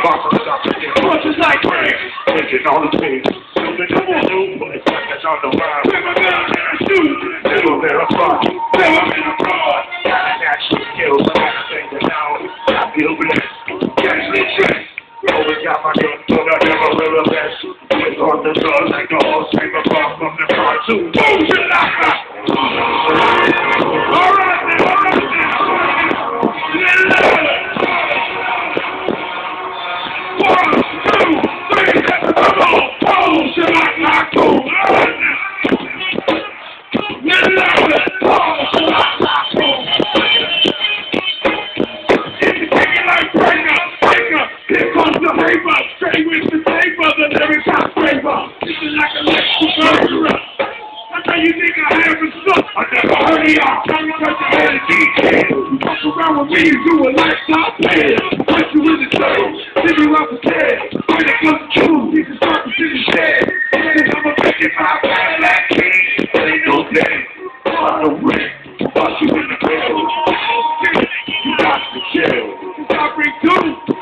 Punches like bricks. Taking all the things. Something that they do, but it's like that's on the line. Never been in a shoe. Never been a fraud. Never been a fraud. Got a natural skill, but I gotta think it down. I feel blessed. Actually stressed. Always got my gun, but I never will less. With on the drugs like the whole scream above from the car too. Bullshit like that. Alright then, alright then. One, two, three, come on. Bullshit like that. Alright then. Let's love it. Bullshit like that. If you take it like breaker. Here comes the paper, straight with the paper, the lyrics I scraper. This is like a electrical murderer. That's how you think I have a stuff. I never heard of y'all. Trying to touch your head and detail. You fuck around with me, you do a lifestyle plan. Put you in the dirt, leave you off the head. When it comes to truth, you can start to see the shed. I'm a 55 Cadillac king, but ain't no day. On the ring, bust you in the bed. You got to chill. I bring two.